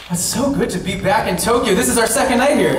It's so good to be back in Tokyo. This is our second night here.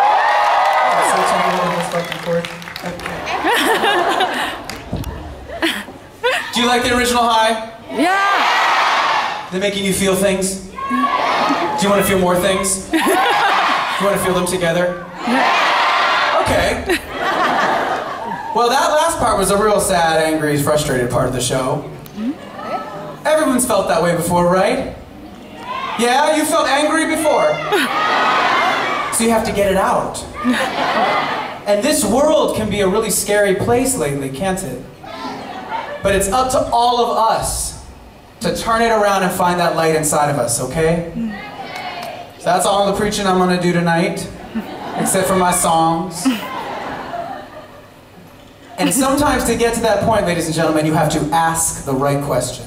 Do you like the original high? Yeah! They're making you feel things? Do you want to feel more things? Do you want to feel them together? Okay. Well, that last part was a real sad, angry, frustrated part of the show. Everyone's felt that way before, right? Yeah, you felt angry before. So you have to get it out. And this world can be a really scary place lately, can't it? But it's up to all of us to turn it around and find that light inside of us, okay? So that's all the preaching I'm gonna do tonight, except for my songs. And sometimes to get to that point, ladies and gentlemen, you have to ask the right questions.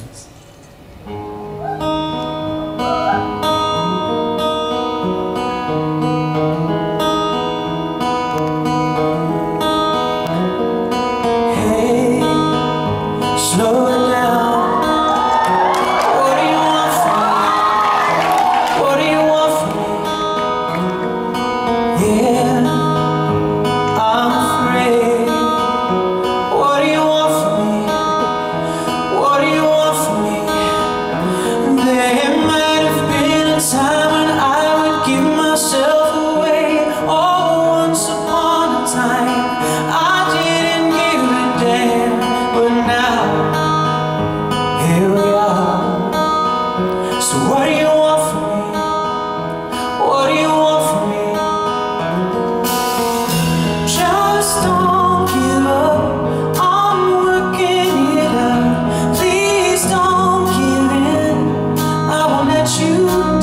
You